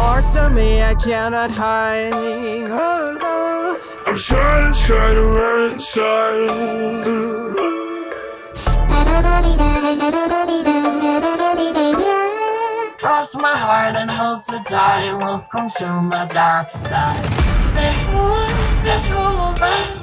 parts of me I cannot hide. Oh, love. I'm trying to run inside. Cross my heart and hope to die will consume my dark side. This woman, baby.